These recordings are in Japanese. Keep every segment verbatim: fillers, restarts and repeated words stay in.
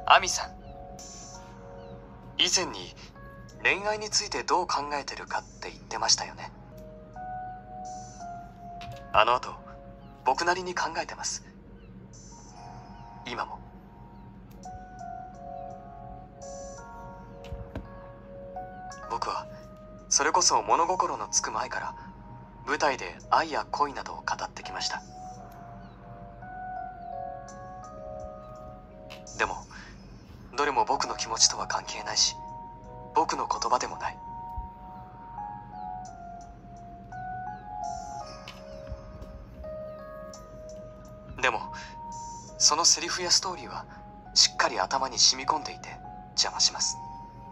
アミさん、以前に恋愛についてどう考えてるかって言ってましたよね。あの後、僕なりに考えてます。今も。僕はそれこそ物心のつく前から舞台で愛や恋などを語ってきました。でもどれも僕の気持ちとは関係ないし、僕の言葉でもない。でもそのセリフやストーリーはしっかり頭に染み込んでいて邪魔します。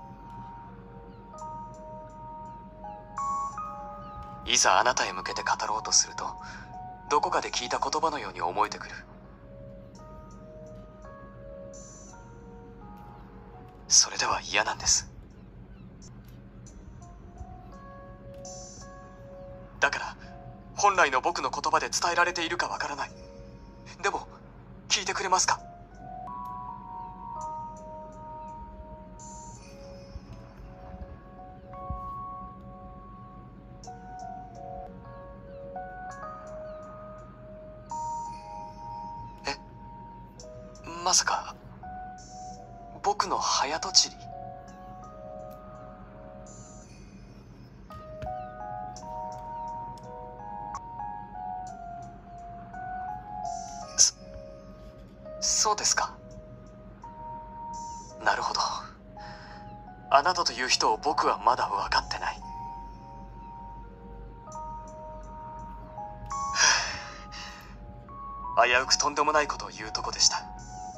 いざあなたへ向けて語ろうとすると、どこかで聞いた言葉のように思えてくる。それでは嫌なんです。だから本来の僕の言葉で伝えられているかわからない。でも聞いてくれますか？え、まさか僕の早とちり？そ、そうですか。なるほど。あなたという人を僕はまだ分かってない。危うくとんでもないことを言うとこでした。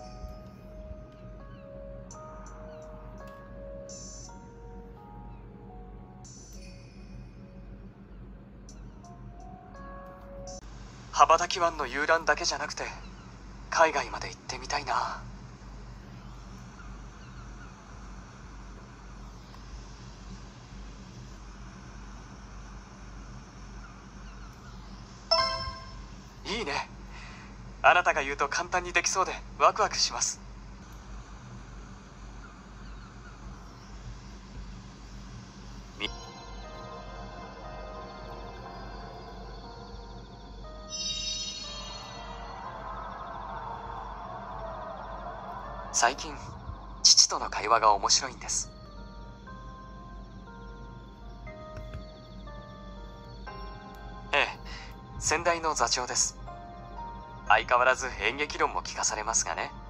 羽ばたき湾の遊覧だけじゃなくて海外まで行ってみたいな。いいね。あなたが言うと簡単にできそうでワクワクします。最近父との会話が面白いんです。ええ、先代の座長です。相変わらず演劇論も聞かされますがね。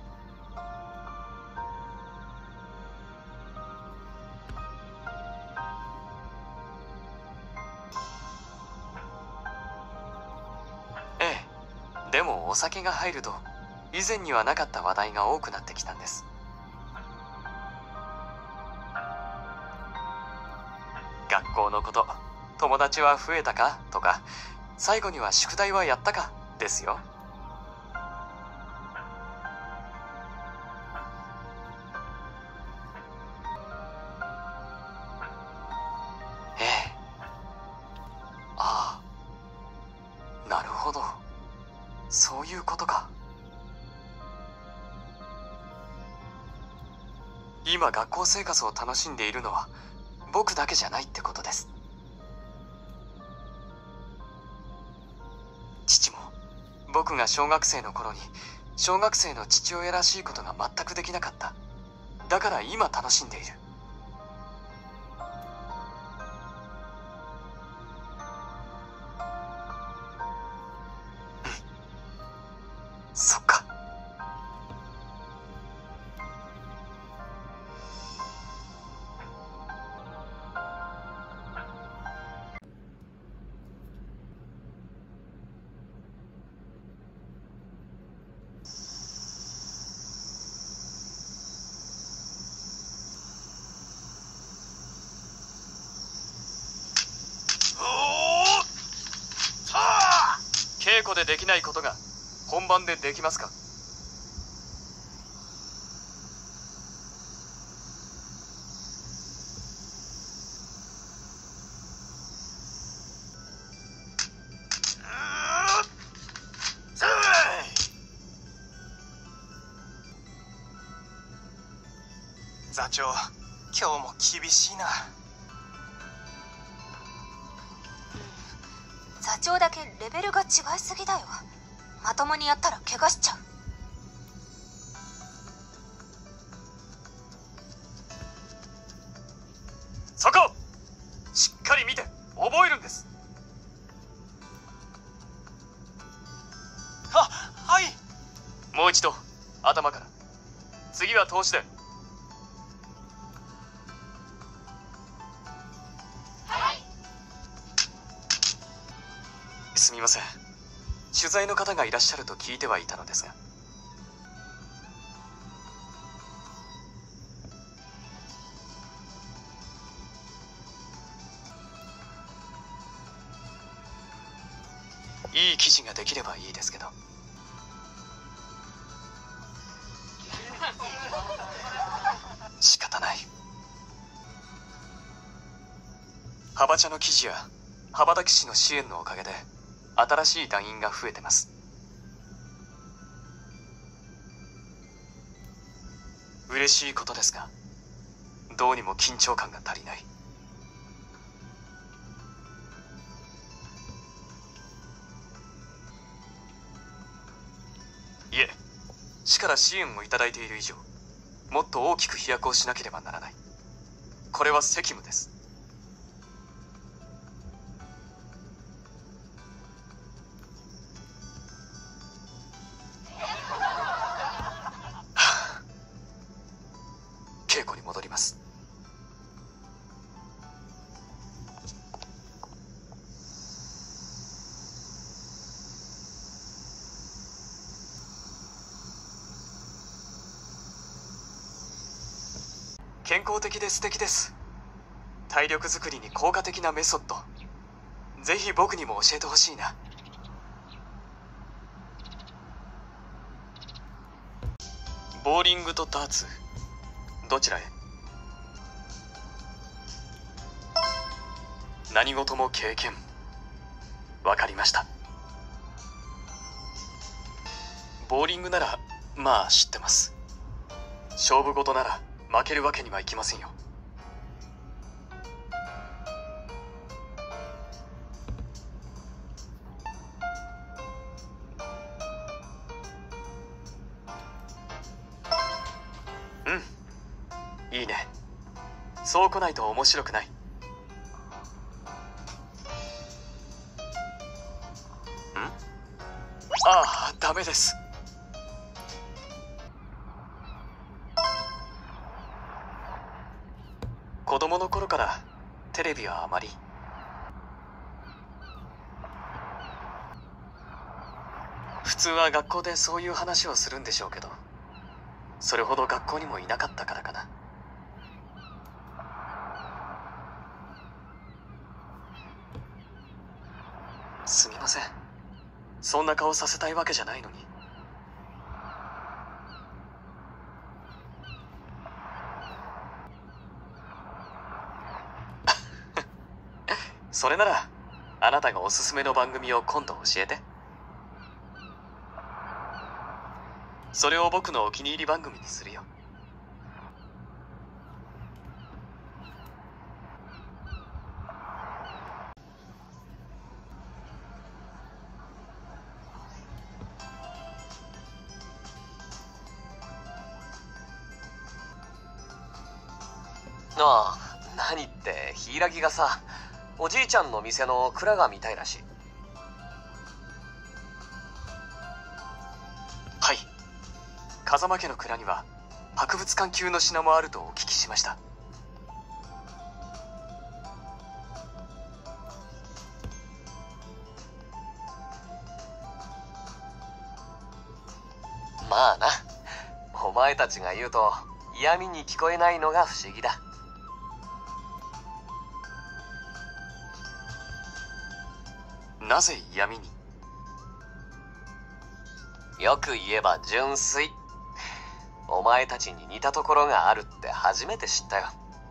ええ、でもお酒が入ると以前にはなかった話題が多くなってきたんです。学校のこと、友達は増えたかとか、最後には宿題はやったかですよ。ええ。ああ、なるほど。そういうことか。今学校生活を楽しんでいるのは僕だけじゃないってことです。父も僕が小学生の頃に小学生の父親らしいことが全くできなかった。だから今楽しんでいる。うん、そっか。稽古でできないことが本番でできますか？ 座長、今日も厳しいな。 座長だけレベルが違いすぎだよ。まともにやったら怪我しちゃう。 そこしっかり見て覚えるんです。 は、はい。 もう一度頭から。次は投資で。 はい。 すみません、取材の方がいらっしゃると聞いてはいたのですが。いい記事ができればいいですけど。仕方ない。幅茶の記事や羽ばたき氏の支援のおかげで新しい団員が増えてます。嬉しいことですが、どうにも緊張感が足りない。いえ、市から支援をいただいている以上、もっと大きく飛躍をしなければならない。これは責務です。稽古に戻ります。健康的で素敵です。体力づくりに効果的なメソッド。ぜひ僕にも教えてほしいな。ボーリングとダーツ、どちらへ？何事も経験。わかりました。ボーリングならまあ知ってます。勝負事なら負けるわけにはいきませんよ。うん、いいね。そう来ないと面白くない。ん？ああ、ダメです。子供の頃からテレビはあまり。普通は学校でそういう話をするんでしょうけど、それほど学校にもいなかったからかな。すみません、そんな顔させたいわけじゃないのに。それならあなたがおすすめの番組を今度教えて。それを僕のお気に入り番組にするよ。 ああ、何って柊がさ、おじいちゃんの店の蔵が見たいらしい。 はい、風間家の蔵には博物館級の品もあるとお聞きしました。 まあな、お前たちが言うと嫌味に聞こえないのが不思議だ。 なぜ嫌味に？ よく言えば純粋。お前たちに似たところがあるって初めて知ったよ。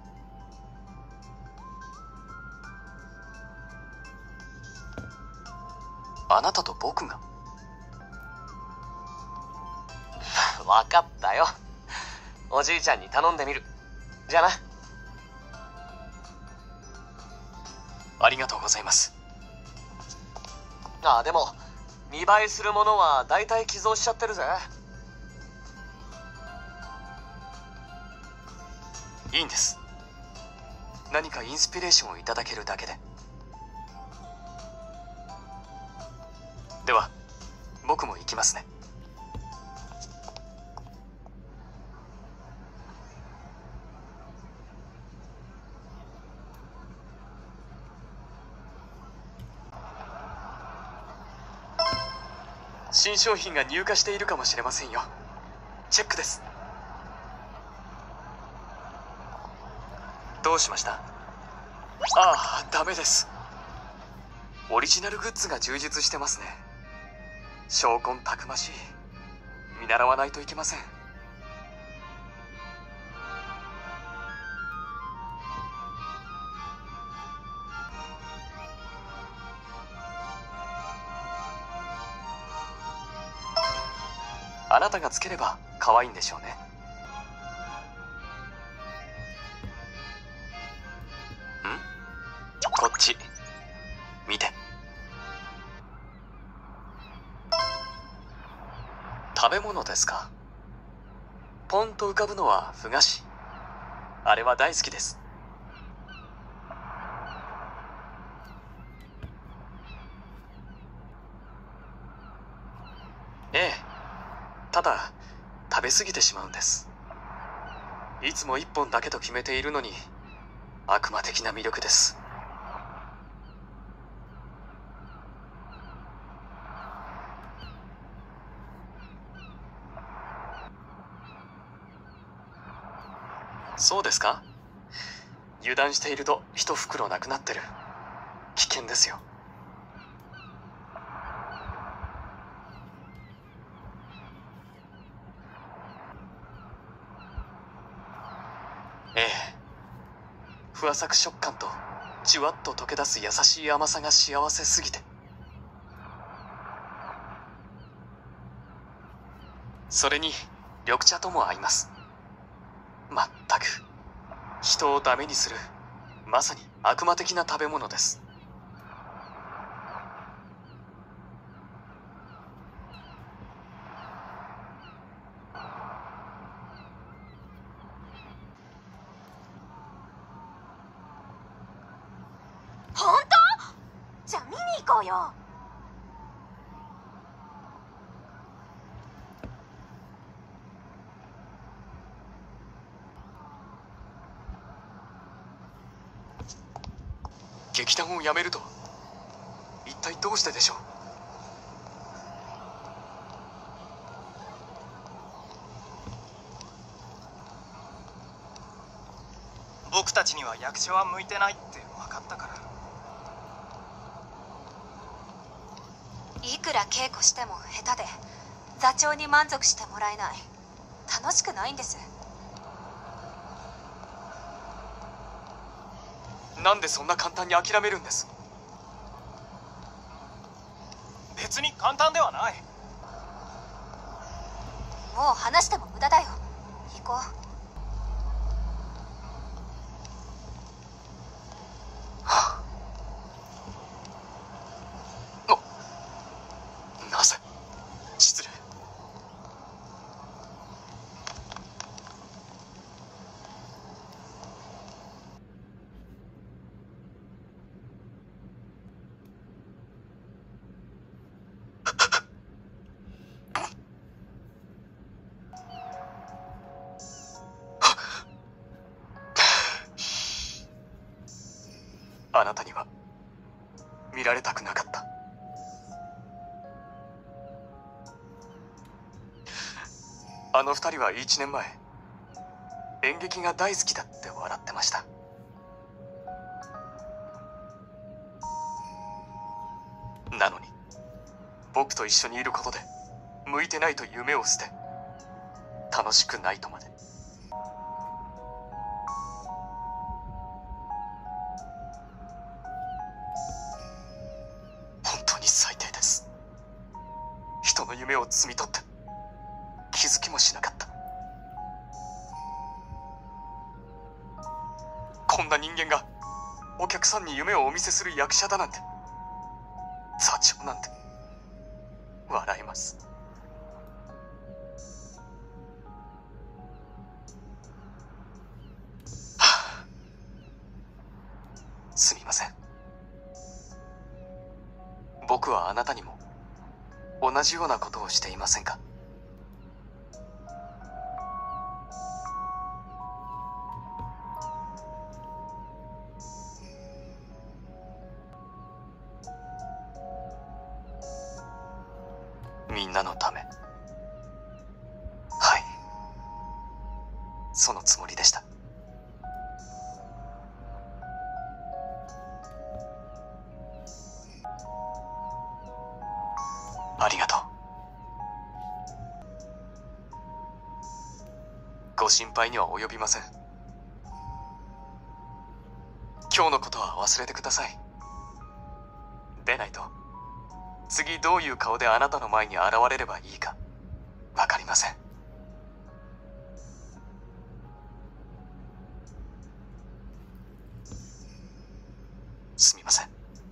あなたと僕が？ 分かったよ。おじいちゃんに頼んでみる。 じゃあな。 ありがとうございます。 ああ、でも見栄えするものは大体寄贈しちゃってるぜ。 いいんです。何かインスピレーションをいただけるだけで。では僕も行きますね。新商品が入荷しているかもしれませんよ。チェックです。どうしました？ああ、ダメです。オリジナルグッズが充実してますね。証拠たくましい。見習わないといけません。あなたがつければ可愛いんでしょうね。ん？こっち見て。食べ物ですか。ポンと浮かぶのはふ菓子。あれは大好きです。ええ、ただ食べ過ぎてしまうんです。いつも一本だけと決めているのに悪魔的な魅力です。そうですか？油断していると一袋なくなってる。危険ですよ。ええ、ふわさく食感とじゅわっと溶け出す優しい甘さが幸せすぎて。それに緑茶とも合います。まったく人をダメにするまさに悪魔的な食べ物です。 本当？じゃあ見に行こうよ。 劇団を辞めると一体どうしてでしょう。 僕たちには役者は向いてないって分かったから。 いくら稽古しても下手で座長に満足してもらえない。楽しくないんです。 なんでそんな簡単に諦めるんです？ 別に簡単ではない。 もう話しても無駄だよ。行こう。 なぜ？失礼。あなたには見られたくなかった。あの二人はいちねんまえ演劇が大好きだって笑ってました。なのに僕と一緒にいることで向いてないと夢を捨て楽しくないとまで。本当に最低です。人の夢を摘み取って気づきもしなかった。 んな人間がお客さんに夢をお見せする役者だなんて、座長なんて笑えます。はあ、すみません。僕はあなたにも同じようなことをしていませんか？みんなのため。はい、そのつもりでした。ありがとう。ご心配には及びません。今日のことは忘れてください。でないと次どういう顔であなたの前に現れればいいかわかりません。すみません。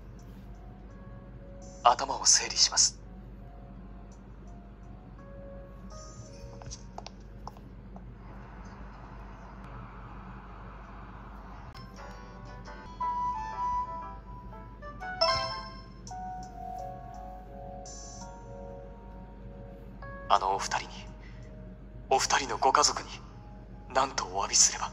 頭を整理します。あのお二人に、お二人のご家族に何とお詫びすれば。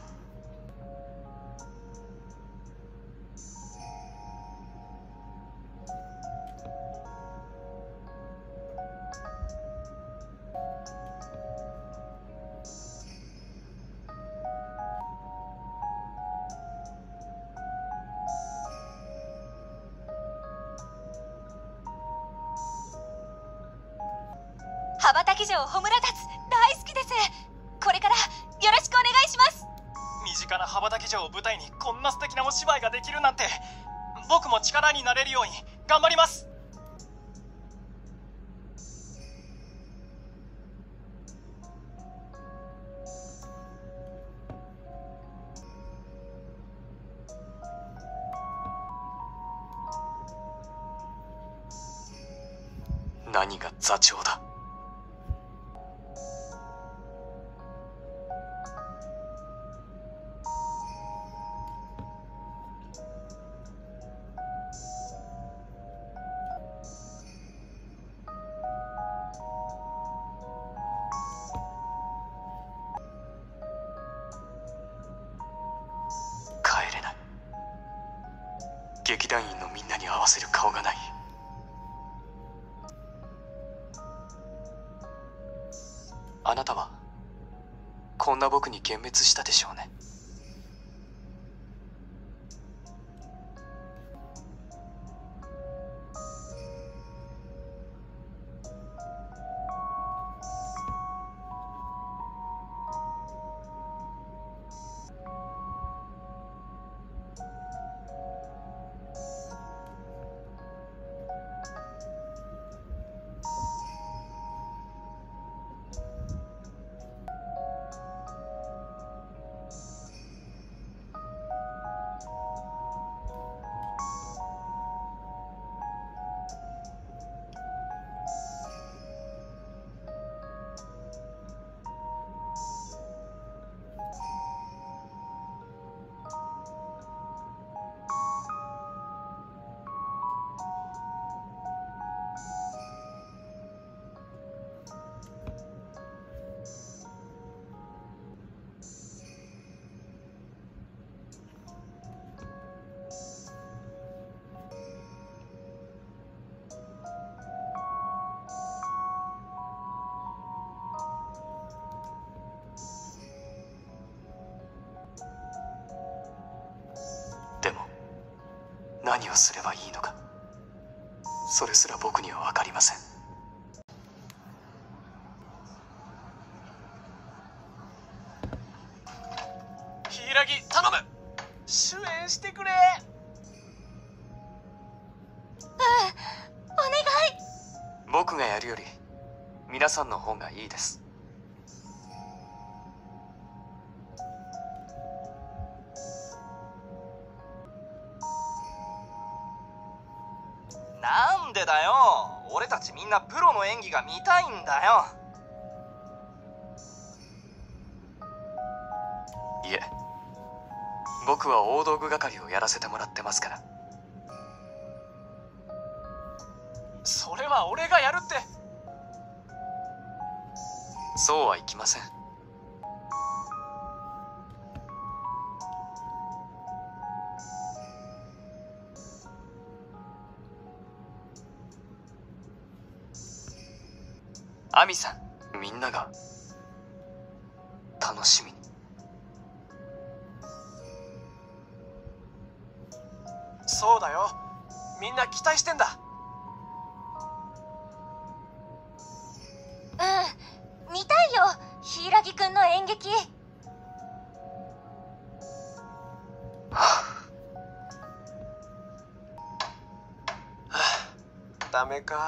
羽ばたき城ホムラ達大好きです。これからよろしくお願いします。 身近な羽ばたき城を舞台にこんな素敵なお芝居ができるなんて、僕も力になれるように頑張ります。 何が座長だ。帰れない。劇団員のみんなに合わせる顔がない。あなたはこんな僕に幻滅したでしょうね。でも何をすればいいのか、それすら僕には分かりません。 柊頼む、主演してくれ。 うん、お願い。 僕がやるより皆さんの方がいいです。 なんでだよ。俺たちみんなプロの演技が見たいんだよ。 いえ、僕は大道具係をやらせてもらってますから。 それは俺がやるって。 そうはいきません。アミさん、みんなが楽しみに。 そうだよ、みんな期待してんだ。 うん、見たいよ、柊くんの演劇。 ダメか。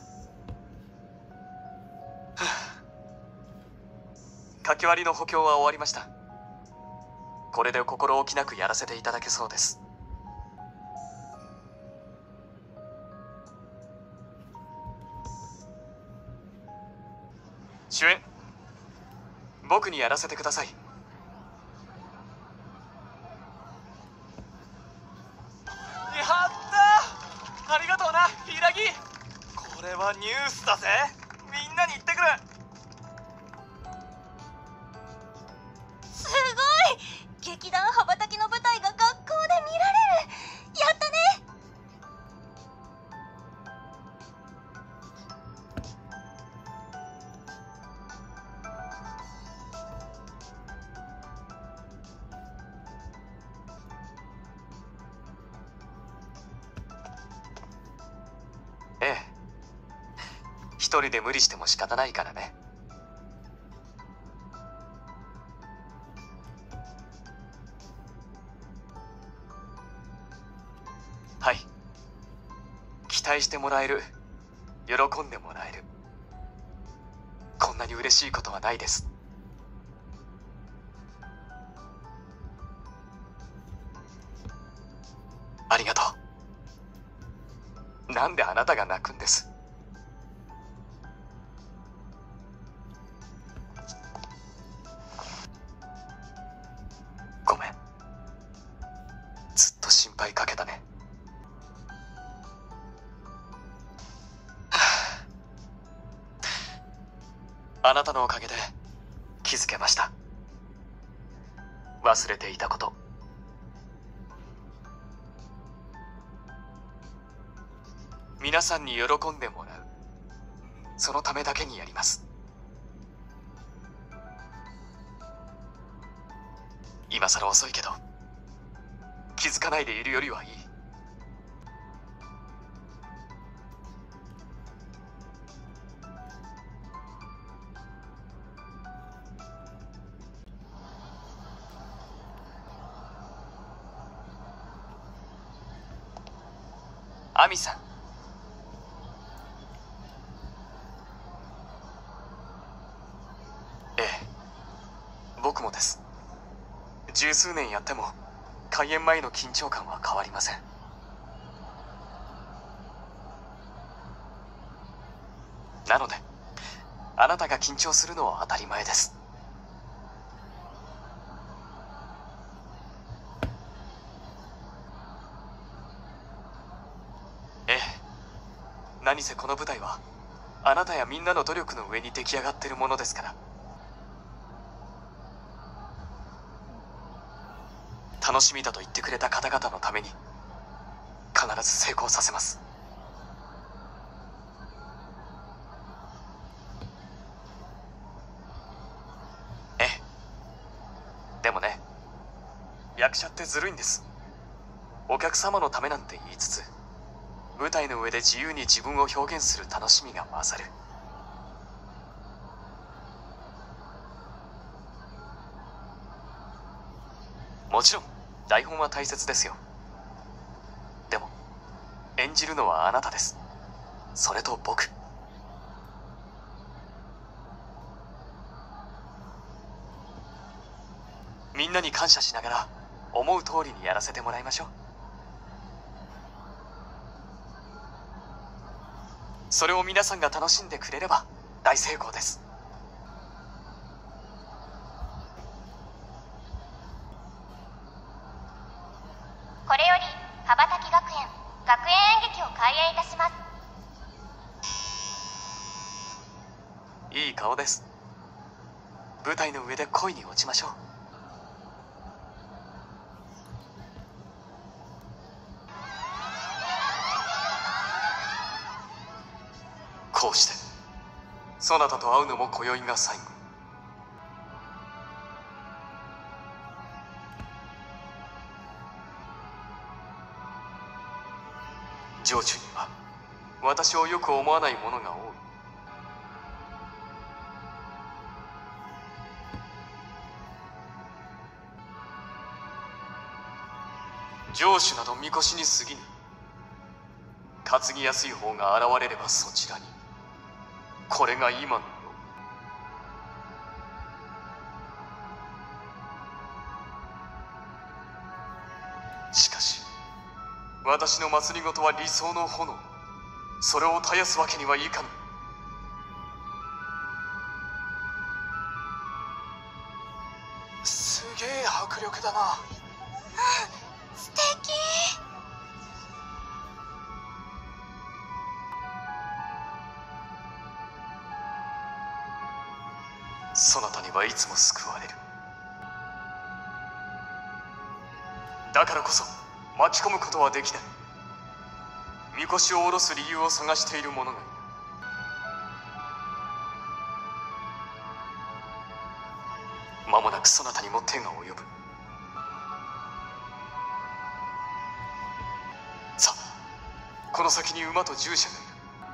書き割りの補強は終わりました。これで心置きなくやらせていただけそうです。主演、僕にやらせてください。 やったー、ありがとうな柊。これはニュースだぜ。みんなに言ってくる。 すごい、劇団羽ばたきの舞台が学校で見られる。やったね。 ええ、一人で無理しても仕方ないからね。はい、期待してもらえる、喜んでもらえる、こんなに嬉しいことはないです。ありがとう。なんであなたが泣くんです？ごめん、ずっと心配かけたね。あなたのおかげで気づけました。忘れていたこと。皆さんに喜んでもらう、そのためだけにやります。今さら遅いけど、気づかないでいるよりはいい。アミさん、ええ、僕もです。十数年やっても開演前の緊張感は変わりません。なのであなたが緊張するのは当たり前です。ええ、何せこの舞台はあなたやみんなの努力の上に出来上がってるものですから。楽しみだと言ってくれた方々のために必ず成功させます。ええ、でもね、役者ってずるいんです。お客様のためなんて言いつつ、舞台の上で自由に自分を表現する楽しみが勝る。もちろん台本は大切ですよ。でも演じるのはあなたです。それと僕。みんなに感謝しながら思う通りにやらせてもらいましょう。 それを皆さんが楽しんでくれれば大成功です。 これより羽ばたき学園学園演劇を開演いたします。 いい顔です。舞台の上で恋に落ちましょう。こうしてそなたと会うのも今宵が最後。城中には私をよく思わない者が多い。城主などみこしに過ぎぬ。担ぎやすい方が現れればそちらに。これが今の世。しかし私の政は理想の炎。それを絶やすわけにはいかぬ。 すげえ迫力だな。 素敵。 そなたにはいつも救われる。だからこそ巻き込むことはできない。みこしを下ろす理由を探している者がいる。間もなくそなたにも手が及ぶ。さあ、この先に馬と従者がいる。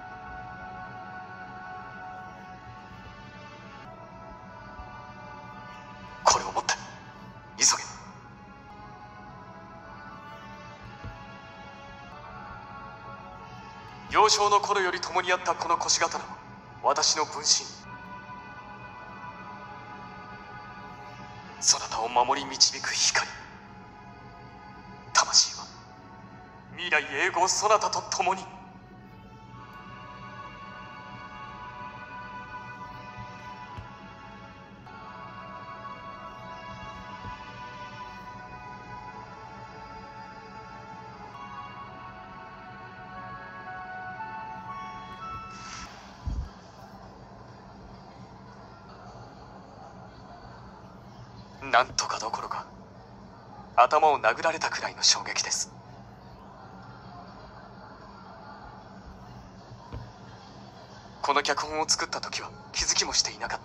これを持って急げ。幼少の頃より共にあったこの腰刀は私の分身。そなたを守り導く光。魂は未来永劫そなたと共に。なんとかどころか頭を殴られたくらいの衝撃です。この脚本を作った時は気づきもしていなかった。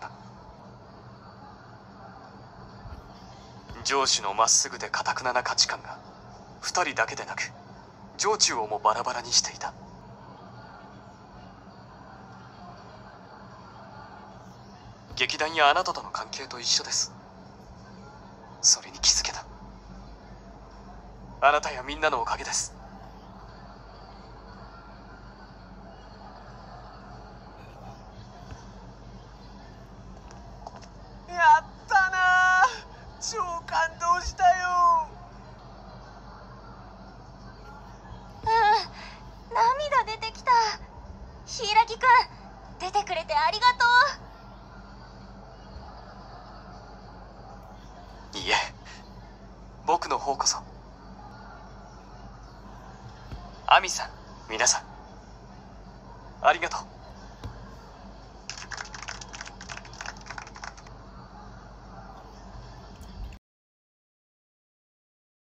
城主のまっすぐで堅くなな価値観が二人だけでなく城中をもバラバラにしていた。劇団やあなたとの関係と一緒です。それに気づけた。あなたやみんなのおかげです。 やったなー。超感動したよ。 うん、涙出てきた。柊くん、出てくれてありがとう。いいえ、僕の方こそ。亜美さん、皆さん、ありがとう。